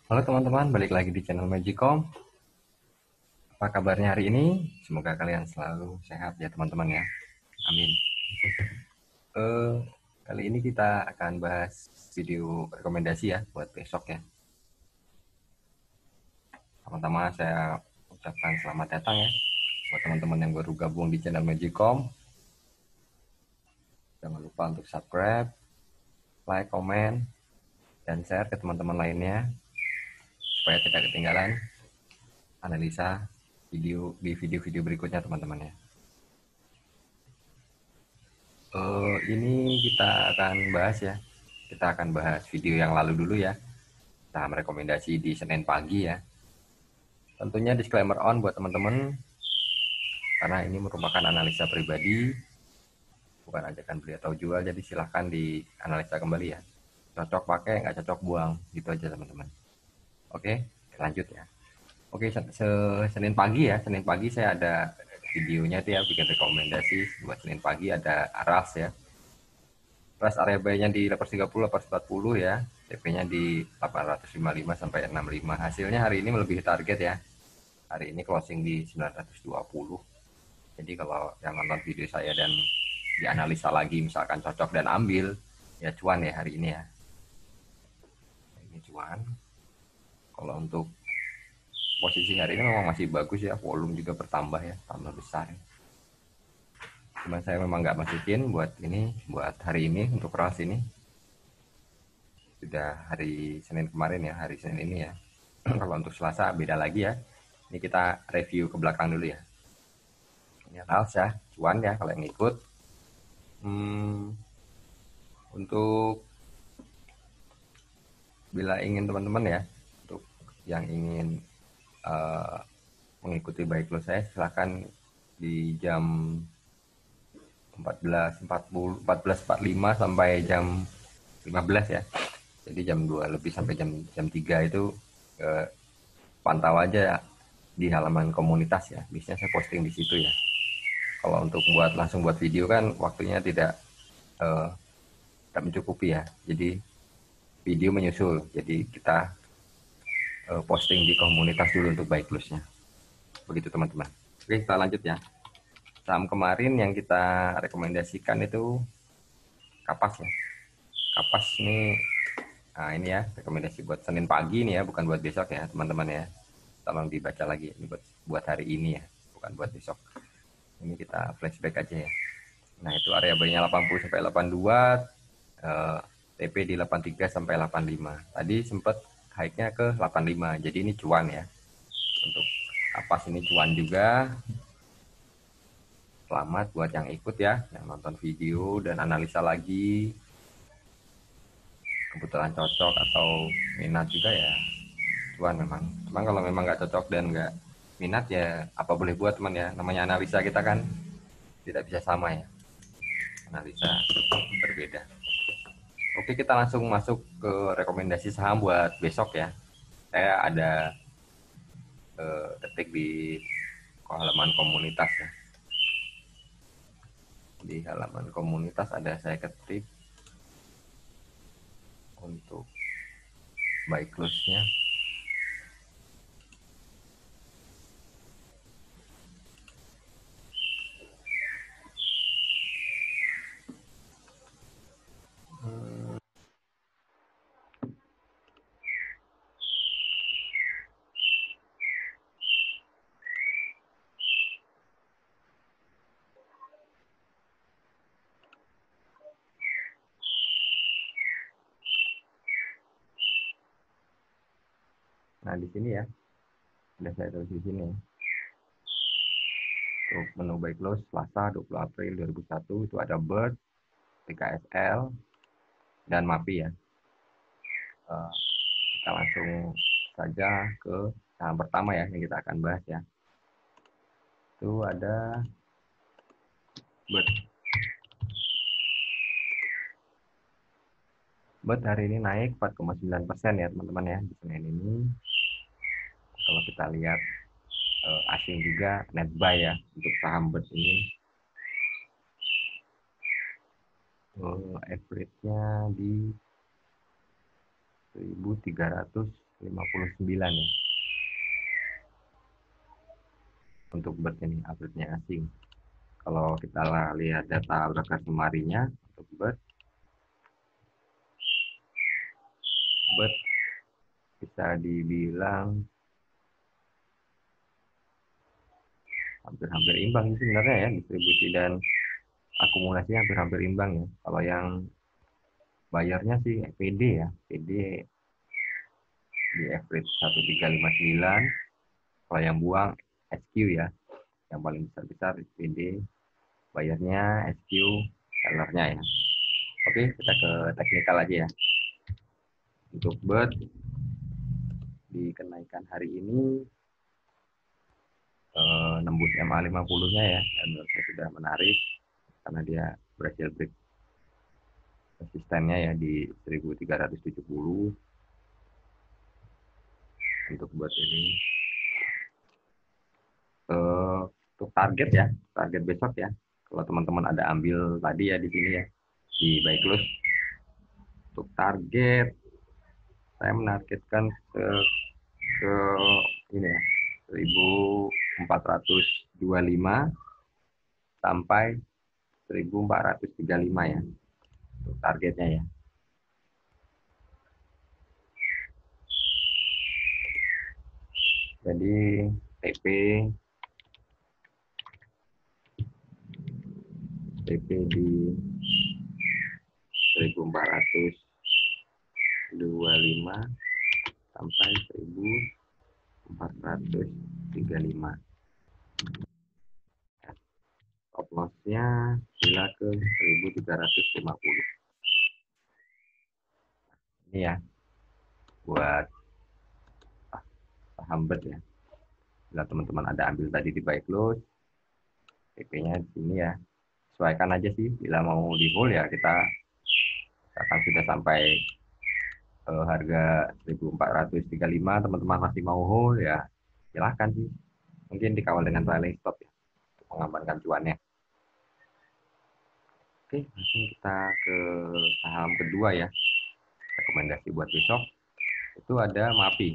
Halo teman-teman, balik lagi di channel Magicom. Apa kabarnya hari ini? Semoga kalian selalu sehat ya teman-teman ya. Amin. Eh, Kali ini kita akan bahas video rekomendasi ya buat besok ya. Pertama-tama saya ucapkan selamat datang ya buat teman-teman yang baru gabung di channel Magicom. Jangan lupa untuk subscribe, like, komen, dan share ke teman-teman lainnya supaya tidak ketinggalan analisa video di video-video berikutnya teman-teman ya. Ini kita akan bahas ya. Kita akan bahas video yang lalu dulu ya. Kita merekomendasi di Senin pagi ya. Tentunya disclaimer on buat teman-teman karena ini merupakan analisa pribadi, bukan ajakan beli atau jual. Jadi silahkan dianalisa kembali ya. Cocok pakai, nggak cocok buang. Gitu aja teman-teman. Oke, lanjut ya. Oke, Senin pagi ya. Senin pagi saya ada videonya itu ya, bikin rekomendasi buat Senin pagi ada Aras ya. Rest area buy-nya di 830, 840 ya. TP-nya di 855 sampai 65. Hasilnya hari ini melebihi target ya. Hari ini closing di 920. Jadi kalau yang nonton video saya dan dianalisa lagi misalkan cocok dan ambil, ya cuan ya hari ini ya. Ini cuan. Kalau untuk posisi hari ini memang masih bagus ya, volume juga bertambah ya, tambah besar. Cuma saya memang nggak masukin buat ini, buat hari ini untuk ras ini. Sudah hari Senin kemarin ya, hari Senin ini ya. Kalau untuk Selasa beda lagi ya. Ini kita review ke belakang dulu ya. Ini Rals ya, cuan ya kalau yang ikut. Untuk bila ingin teman-teman ya, untuk yang ingin uh, mengikuti baik lo saya silahkan di jam 14.40, 14.45 sampai jam 15 ya. Jadi jam 2 lebih sampai jam jam 3 itu eh, pantau aja di halaman komunitas ya. Biasanya saya posting di situ ya. Kalau untuk langsung buat video kan waktunya eh, tidak mencukupi ya. Jadi video menyusul. Jadi kita posting di komunitas dulu untuk buy close-nya. Begitu teman-teman. Oke, kita lanjut ya. Saham kemarin yang kita rekomendasikan itu Kapas ya. Kapas ini, nah ini ya rekomendasi buat Senin pagi nih ya, bukan buat besok ya teman-teman ya. Tolong dibaca lagi, ini buat hari ini ya, bukan buat besok. Ini kita flashback aja ya. Nah itu area buy-nya 80 sampai 82, TP di 83 sampai 85. Tadi sempat high-nya ke 85, jadi ini cuan ya. Untuk Kapas ini cuan juga. Selamat buat yang ikut ya, yang nonton video dan analisa lagi. Kebetulan cocok atau minat juga ya, cuan memang. Cuman kalau memang nggak cocok dan nggak minat ya apa boleh buat teman ya. Namanya analisa kita kan tidak bisa sama ya. Analisa berbeda. Oke, kita langsung masuk ke rekomendasi saham buat besok ya. Saya ada ketik di halaman komunitas ya. Di halaman komunitas ada saya ketik untuk buy close-nya. Nah, di sini ya. Sudah saya tulis di sini. Untuk menu buy close Selasa 20 April 2001 itu ada Bird, TKSL, dan MAPI ya. Kita langsung saja ke saham pertama ya yang kita akan bahas ya. Itu ada Bird. Bird hari ini naik 4,9% ya teman-teman ya di Senin ini. Kalau kita lihat asing juga net buy ya untuk saham Bird ini. Average-nya di 1.300 59 ya. Untuk BERT ini update-nya asing. Kalau kita lihat data broker semarinya untuk BERT bisa dibilang hampir-hampir imbang sebenarnya ya, distribusi dan akumulasi hampir-hampir imbang ya. Kalau yang bayarnya sih PD ya, PD di average 1359. Kalau yang buang SQ ya, yang paling besar PD bayarnya, SQ sellernya ya. Oke, kita ke teknikal aja ya. Untuk BERT di kenaikan hari ini nembus MA 50-nya ya, dan menurut saya sudah menarik karena dia berhasil break resistennya ya di 1370. Untuk BERT ini untuk target ya, target besok ya. Kalau teman-teman ada ambil tadi ya di sini ya di buy close, untuk target saya menargetkan ke ini ya 1425 sampai 1435 ya untuk targetnya ya. Jadi TP di 1425 sampai 1435. Stop loss-nya bila ke 1350. Ini ya buat saham BERT ya. Bila teman-teman ada ambil tadi di buy close, TP-nya di sini ya. Sesuaikan aja sih, bila mau di hold ya kita akan sudah sampai harga 1435, teman-teman masih mau hold ya silahkan sih, mungkin dikawal dengan trailing stop ya untuk mengamankan cuannya. Oke, langsung kita ke saham kedua ya, rekomendasi buat besok itu ada MAPI.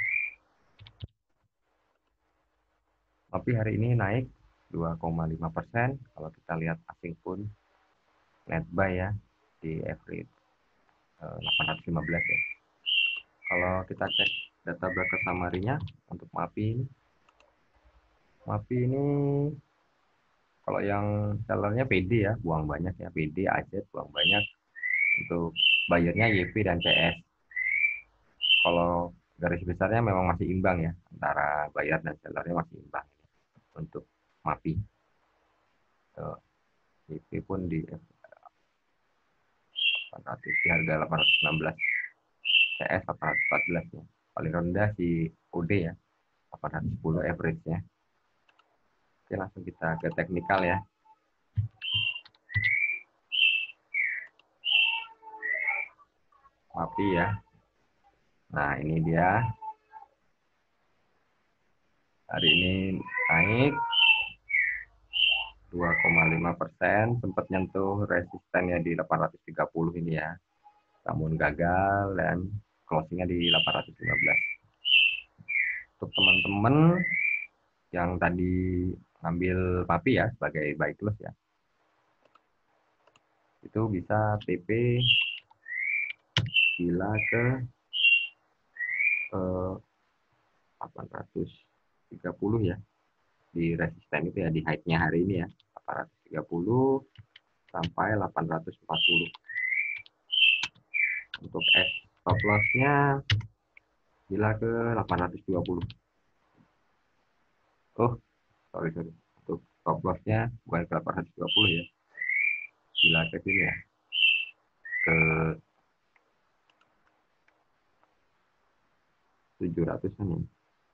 MAPI hari ini naik 2,5%. Kalau kita lihat asing pun net buy ya di average 815 ya. Kalau kita cek data broker summary-nya untuk MAPI ini kalau yang sellernya PD ya, buang banyak ya, PD, AZ buang banyak. Untuk bayarnya YP dan CS. Kalau garis besarnya memang masih imbang ya, antara bayar dan sellernya masih imbang. Untuk MAPI. YP pun di 800, di harga 816. CS 814 ya. Paling rendah di OD ya, 810 average-nya. Oke, langsung kita ke teknikal ya. MAPI ya. Nah, ini dia. Hari ini naik 2,5%, sempat nyentuh resistennya di 830 ini ya. Namun gagal dan closingnya di 815. Untuk teman-teman yang tadi ngambil MAPI ya sebagai buy close ya, itu bisa TP bila ke 830 ya, di resisten itu ya, di high-nya hari ini ya 830 sampai 840. Untuk stop loss-nya bila ke 820. Oh, sorry. Untuk stop loss-nya bukan ke 820 ya. Bila ke sini ya. Ke 700-an ya.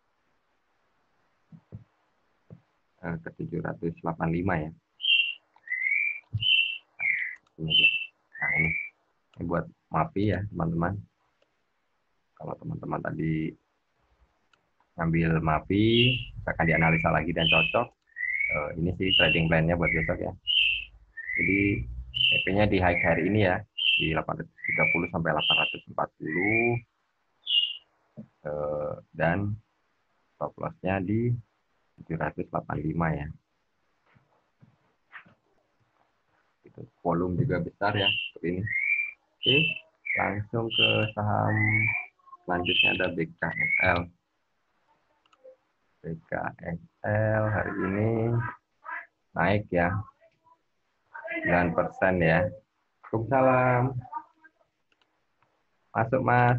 Ke 785 ya. Ini dia. Nah, ini buat MAPI ya, teman-teman. Kalau teman-teman tadi ngambil MAPI, akan dianalisa lagi dan cocok. Ini sih trading plan-nya buat besok ya. Jadi EP-nya di high hari ini ya, di 830 sampai 840. dan stop loss-nya di 785 ya. Itu volume juga besar ya seperti ini. Oke, langsung ke saham selanjutnya ada BKSL. BKSL hari ini naik ya 9% ya. Waalaikumsalam. Masuk Mas.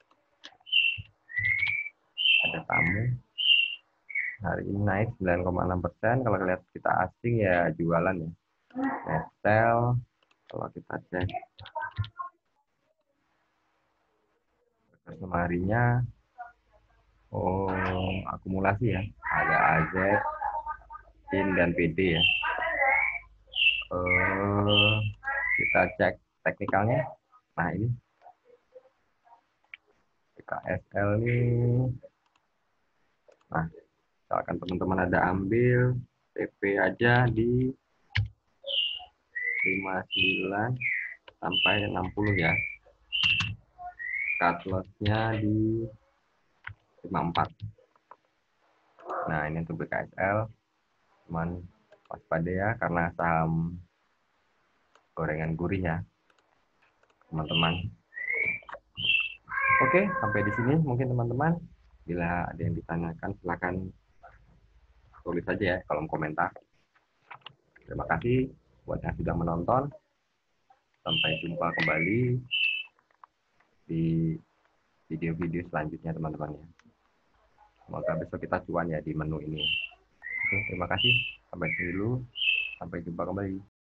Ada tamu. Hari ini naik 9,6%. Kalau lihat kita asing ya jualan ya. Net sell. Kalau kita cek harinya, akumulasi ya. Ada AZ, IN dan PD ya. Kita cek teknikalnya. Nah ini BKSL ini. Nah, misalkan teman-teman ada ambil TP aja di 59 sampai 60 ya. Cut loss-nya di 54. Nah, ini untuk BKSL. Cuman waspada ya karena saham gorengan gurih ya, teman-teman. Oke, sampai di sini mungkin teman-teman. Bila ada yang ditanyakan silahkan tulis saja ya kolom komentar. Terima kasih buat yang sudah menonton. Sampai jumpa kembali di video-video selanjutnya teman-teman ya. Semoga besok kita cuan ya di menu ini. Oke, terima kasih. Sampai dulu. Sampai jumpa kembali.